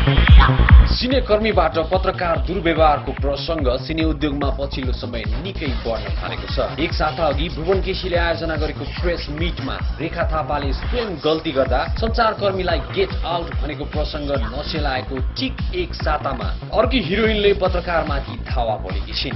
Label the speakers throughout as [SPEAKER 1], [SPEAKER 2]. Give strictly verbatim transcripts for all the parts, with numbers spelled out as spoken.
[SPEAKER 1] सिनेकर्मीबाट पत्रकार दुर्व्यवहारको प्रसंग सिने उद्योगमा पछिल्लो समय निकै बढ्न थालेको छ। एक साता अघि भुवन केसीले आयोजना गरेको प्रेस मिटमा रेखा थापाले स्वयं गल्ती गर्दा सञ्चारकर्मीलाई गेट आउट भनेको प्रसंग नसेलाएको ठिक एक सातामा अर्की हिरोइनले पत्रकारमाथि धावा बोलेकी छिन्।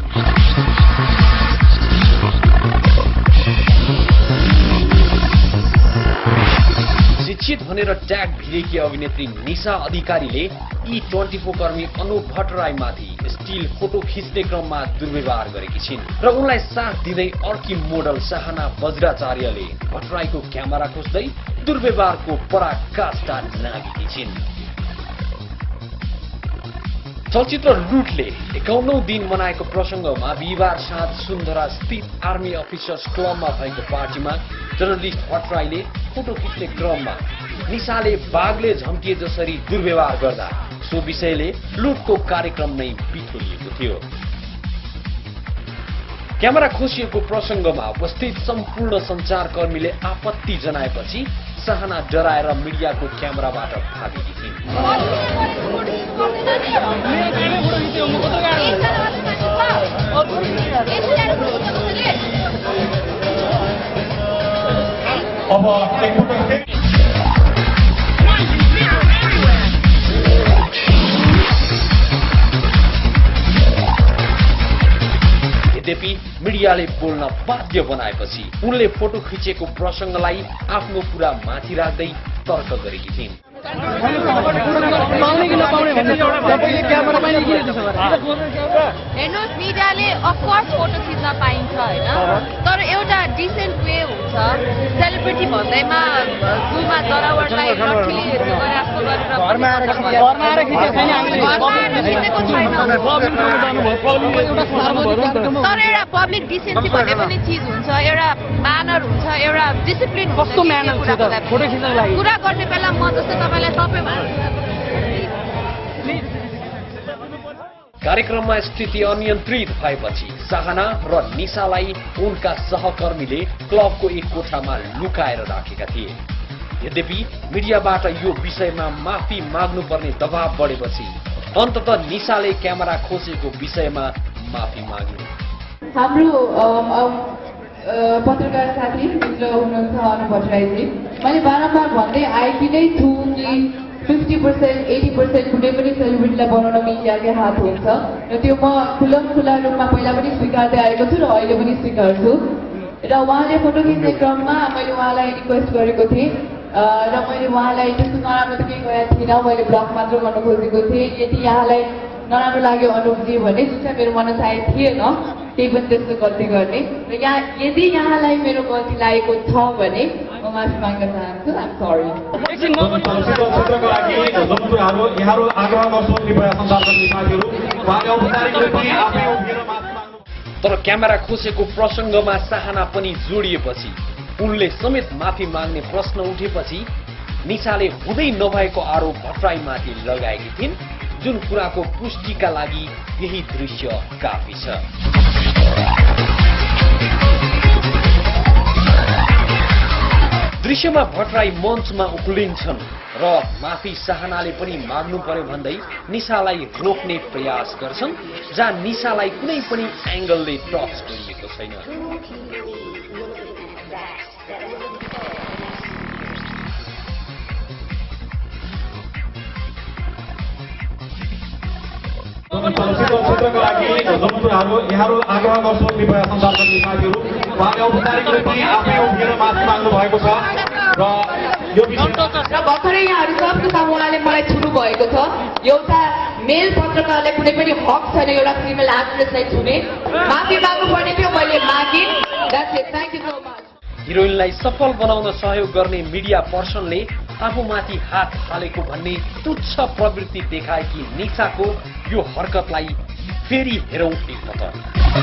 [SPEAKER 1] शिक्षित भनेर ट्याग भिरेकी अभिनेत्री निशा अधिकारीले ई ट्वेन्टी फोर कर्मी अनुप भट्टराईमाथि स्टिल फोटो खिच्ने क्रममा दुर्व्यवहार गरेकी छिन् र उनलाई साथ दिँदै अर्की मोडल साहना वज्राचार्यले भट्टराईको क्यामेरा खोज्दै दुर्व्यवहारको पराकाष्ठा नागेकी छिन्। चलचित्र लुटले एकाउन्नौ दिन मनाएको प्रसंगमा बिहिबार साँझ सुन्दरा स्थित आर्मी अफिसर्स क्लबमा भएको पार्टीमा जर्नलिस्ट भट्टराईले फोटो खिच्ने क्रममा निशाले बाघले झम्किए जसरी दुर्व्यवहार गर्दा सो विषयले लुटको कार्यक्रम नै बिथोलिएको थियो। क्यामेरा खोसिएको प्रसंगमा उपस्थित सम्पूर्ण सञ्चारकर्मीले आपत्ति जनाएपछि साहना डराएर मिडियाको क्यामेराबाट भागेकी थिइन्।
[SPEAKER 2] अब
[SPEAKER 1] यद्यपि मिडियाले बोल्न बाध्य बनाएपछि उनले फोटो खिचेको प्रसंगलाई आफ्नो कुरा माथि राख्दै तर्क गरेकी थिइन्।
[SPEAKER 3] हेर्नुहोस्, मिडियाले अफकोर्स फोटो खिच्न पाइन्छ होइन, तर एउटा डिसेन्ट वे हुन्छ। सेलिब्रिटी भन्दैमा जुमा जनावरलाई लट्ठीले जस्तो गरेर तर एउटा पब्लिक डिसेन्सी भन्ने पनि चिज हुन्छ, एउटा म्यानर हुन्छ, एउटा डिसिप्लिन कस्तो म्यानर हुन्छ कुरा गर्ने बेला म जस्तै तपाईलाई सबै
[SPEAKER 1] कार्यक्रममा स्थिति अनियन्त्रित भएपछि साहना र निशालाई उनका सहकर्मीले क्लबको एक कोठामा लुकाएर राखेका थिए। यद्यपि मिडियाबाट यो विषयमा माफी माग्नुपर्ने दबाव बढेपछि अन्ततः निशाले क्यामेरा खोसेको विषयमा माफी माग्नु।
[SPEAKER 4] हाम्रो पत्रकार साथी मित्र हुनुहुन्छ अनुप भट्टराईजी, मैले बारम्बार भन्दै आएकी नै छु कि फिफ्टी पर्सेंट एटी पर्सेंट कुनै पनि सेलिब्रिटीलाई बनाउन मिडियाकै हात हुन्छ र त्यो म खुल्लम खुल्ला रूपमा पहिला पनि स्वीकार्दै आएको छु र अहिले पनि स्वीकार्छु। र उहाँले फोटो खिच्ने क्रममा मैले उहाँलाई रिक्वेस्ट गरेको थिएँ र मैले उहाँलाई त्यस्तो नराम्रो त केही गरेको थिइनँ, मैले ब्लक मात्र गर्न खोजेको थिएँ। यदि यहाँलाई नराम्रो लाग्यो अनुपजी भने, जुन चाहिँ मेरो मनसाय थिएन त्यही पनि त्यस्तो गल्ती गर्ने, र यहाँ यदि यहाँलाई मेरो गल्ती लागेको छ भने म माफी माग्न चाहन्छु। I'm sorry.
[SPEAKER 1] तर क्यामेरा खोसेको प्रसंगमा साहना पनि जोडिएपछि उनले समेत माफी माग्ने प्रश्न उठेपछि निशाले हुँदै नभएको आरोप भट्टराईमाथि लगाएकी थिइन्, जुन कुराको पुष्टिका लागि यही दृश्य काफी छ। दृश्यमा भट्टराई मञ्चमा उक्लिन्छन् र माफी साहनाले पनि माग्नु पर्यो भन्दै निशालाई रोक्ने प्रयास गर्छन्, जहाँ निशालाई कुनै पनि एंगलले टच गरिएको छैन।
[SPEAKER 2] क्षेत्रका लागि जसहरू यहाँहरू आग्रह गर्छौँ कृपया सञ्चारकर्मी साथीहरू, उहाँले औपचारिक रूपमा आफै उभिएर माफी माग्नु भएको छ र यो
[SPEAKER 4] र भर्खरै यहाँहरू सबको सामु उहाँले मलाई छुनु भएको छ। एउटा मेल पत्रकारले कुनै पनि हक छैन एउटा फिमेल एक्ट्रेसलाई छुने। माफी माग्नु पर्ने थियो, मैले मागेँ। That's it, thank you so much.
[SPEAKER 1] हिरोइनलाई सफल बनाउन सहयोग गर्ने मिडिया पर्सनले आफूमाथि हात हालेको भन्ने तुच्छ प्रवृत्ति देखाएकी निशाको यो हरकतलाई फेरि हेरौं एकपटक।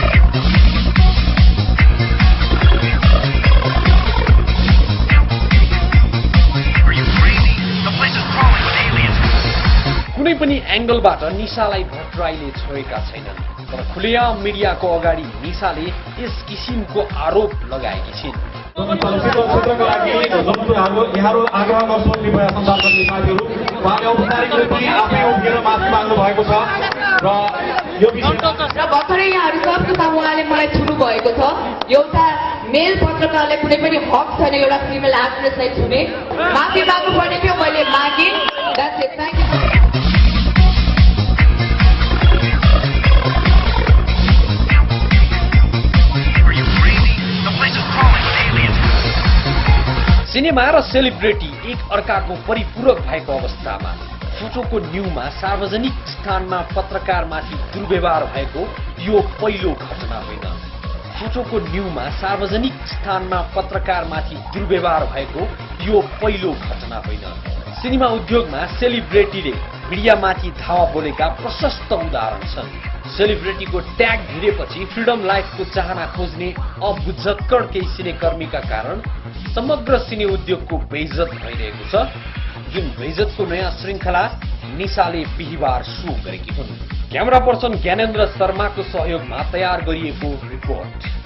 [SPEAKER 1] कुनै पनि एंगलबाट निशालाई भट्टराईले छोएका छैनन्, तर खुलेआम मिडियाको अगाडि निशाले यस किसिमको आरोप लगाएकी छिन्।
[SPEAKER 2] चलचित्र क्षेत्रका लागि जुन कुराहरू यहाँहरू आग्रह गर्छौँ कृपया सञ्चारकर्मी साथीहरू उहाँले औपचारिक रूपले आफै उभिएर माफी माग्नु भएको छ र यो विषय
[SPEAKER 4] र भर्खरै यहाँहरू सबको सामु उहाँले मलाई छुनु भएको छ। एउटा मेल पत्रकारले कुनै पनि हक छैन एउटा फिमेल एक्ट्रेसलाई छुने। माफी माग्नु पर्ने थियो, मैले मागेँ। That's it. Thank you.
[SPEAKER 1] Cinema र सेलिब्रिटी एक अर्काको परिपूरक भएको अवस्थामा फोटोको न्यूमा सार्वजनिक स्थानमा पत्रकारमाथि दुर्व्यवहार भएको यो पहिलो घटना होइन। फोटोको न्यूमा सार्वजनिक स्थानमा पत्रकारमाथि दुर्व्यवहार भएको यो पहिलो घटना होइन। सिनेमा उद्योगमा सेलिब्रिटीले मिडियामाथि धावा बोलेका प्रशस्त उदाहरण छन्। सेलिब्रिटीको ट्याग भिरेपछि फ्रिडम लाइफको चाहना खोज्ने अबुझक्कड केही सिनेकर्मीका कारण समग्र सिने उद्योगको बेइज्जत भइरहेको छ, जुन बेइज्जतको नयाँ श्रृङ्खला निशाले बिहिबार सुरु गरेकी हुन्। क्यामेरा पर्सन ज्ञानेन्द्र शर्माको सहयोगमा तयार गरिएको रिपोर्ट।